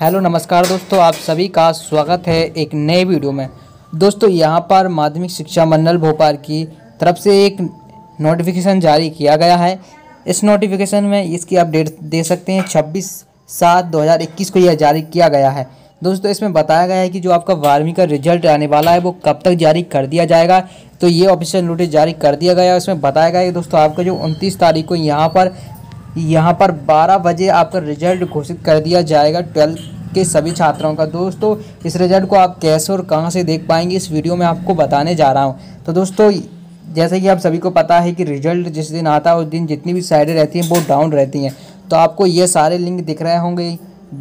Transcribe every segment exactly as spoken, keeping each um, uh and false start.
Hello नमस्कार दोस्तों, आप सभी का स्वागत है एक नए वीडियो में। दोस्तों यहाँ पर माध्यमिक शिक्षा मंडल भोपाल की तरफ से एक नोटिफिकेशन जारी किया गया है। इस नोटिफिकेशन में इसकी अपडेट दे सकते हैं। छब्बीस सात दो हज़ार इक्कीस को यह जारी किया गया है। दोस्तों इसमें बताया गया है कि जो आपका बारहवीं का रिजल्ट आने वाला है वो कब तक जारी कर दिया जाएगा। तो ये ऑफिशियल नोटिस जारी कर दिया गया है। इसमें बताया गया है दोस्तों आपका जो उनतीस तारीख को यहाँ पर यहाँ पर बारह बजे आपका रिजल्ट घोषित कर दिया जाएगा ट्वेल्थ के सभी छात्रों का। दोस्तों इस रिजल्ट को आप कैसे और कहां से देख पाएंगे इस वीडियो में आपको बताने जा रहा हूं। तो दोस्तों जैसे कि आप सभी को पता है कि रिजल्ट जिस दिन आता है उस दिन जितनी भी साइडें रहती हैं वो डाउन रहती हैं। तो आपको ये सारे लिंक दिख रहे होंगे,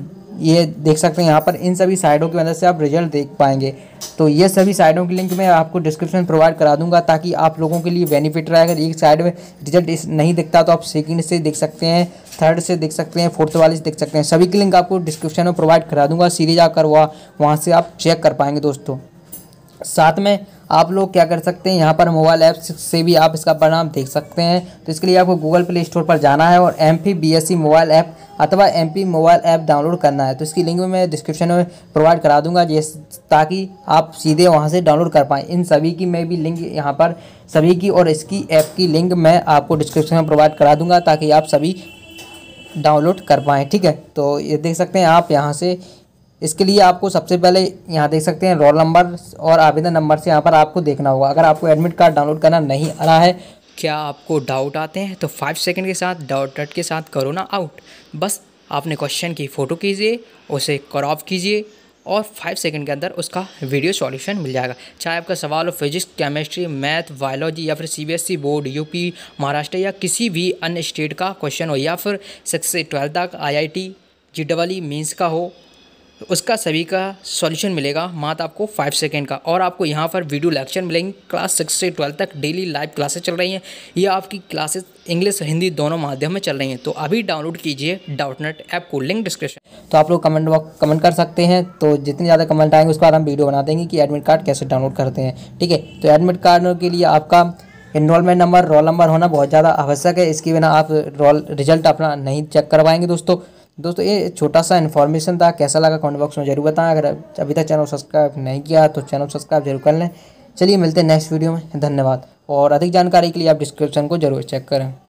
ये देख सकते हैं यहाँ पर। इन सभी साइडों की मदद से आप रिजल्ट देख पाएंगे। तो ये सभी साइडों की लिंक मैं आपको डिस्क्रिप्शन प्रोवाइड करा दूंगा ताकि आप लोगों के लिए बेनिफिट रहे। अगर एक साइड में रिजल्ट नहीं दिखता तो आप सेकंड से देख सकते हैं, थर्ड से देख सकते हैं, फोर्थ वाले से देख सकते हैं। सभी की लिंक आपको डिस्क्रिप्शन में प्रोवाइड करा दूंगा। सीधे जाकर वहाँ वहाँ से आप चेक कर पाएंगे। दोस्तों साथ में आप लोग क्या कर सकते हैं, यहाँ पर मोबाइल ऐप से भी आप इसका परिणाम देख सकते हैं। तो इसके लिए आपको गूगल प्ले स्टोर पर जाना है और M P B S C mobile app अथवा M P mobile app download करना है। तो इसकी लिंक मैं डिस्क्रिप्शन में प्रोवाइड करा दूंगा जिस ताकि आप सीधे वहाँ से डाउनलोड कर पाएँ। इन सभी की मैं भी लिंक यहाँ पर सभी की और इसकी ऐप की लिंक मैं आपको डिस्क्रिप्शन में प्रोवाइड करा दूँगा ताकि आप सभी डाउनलोड कर पाएँ। ठीक है, तो ये देख सकते हैं आप यहाँ से। इसके लिए आपको सबसे पहले यहाँ देख सकते हैं रोल नंबर और आवेदन नंबर से यहाँ पर आपको देखना होगा। अगर आपको एडमिट कार्ड डाउनलोड करना नहीं आ रहा है, क्या आपको डाउट आते हैं तो फाइव सेकंड के साथ डाउट डॉट के साथ करो ना आउट। बस आपने क्वेश्चन की फ़ोटो कीजिए, उसे क्रॉप कीजिए और फाइव सेकंड के अंदर उसका वीडियो सॉल्यूशन मिल जाएगा। चाहे आपका सवाल हो फिजिक्स, केमिस्ट्री, मैथ, बायोलॉजी या फिर C B S E board, UP, Maharashtra या किसी भी अन्य स्टेट का क्वेश्चन हो या फिर सिक्स से ट्वेल्थ तक I I T, J double E mains का हो, उसका सभी का सॉल्यूशन मिलेगा मात्र आपको फाइव सेकंड का। और आपको यहाँ पर वीडियो लेक्चर मिलेंगे। क्लास सिक्स से ट्वेल्थ तक डेली लाइव क्लासेस चल रही हैं। ये आपकी क्लासेस इंग्लिश हिंदी दोनों माध्यम में चल रही हैं। तो अभी डाउनलोड कीजिए डाउटनेट ऐप को, लिंक डिस्क्रिप्शन। तो आप लोग कमेंट बॉक्स कमेंट कर सकते हैं। तो जितने ज़्यादा कमेंट आएंगे उसके बाद हम वीडियो बना देंगे कि एडमिट कार्ड कैसे डाउनलोड करते हैं। ठीक है, तो एडमिट कार्ड के लिए आपका इनरोलमेंट नंबर, रोल नंबर होना बहुत ज़्यादा आवश्यक है। इसके बिना आप रोल रिजल्ट अपना नहीं चेक कर पाएंगे। दोस्तों दोस्तों ये छोटा सा इन्फॉर्मेशन था, कैसा लगा कमेंट बॉक्स में जरूर बताएं। अगर अभी तक चैनल सब्सक्राइब नहीं किया तो चैनल सब्सक्राइब जरूर कर लें। चलिए मिलते हैं नेक्स्ट वीडियो में, धन्यवाद। और अधिक जानकारी के लिए आप डिस्क्रिप्शन को जरूर चेक करें।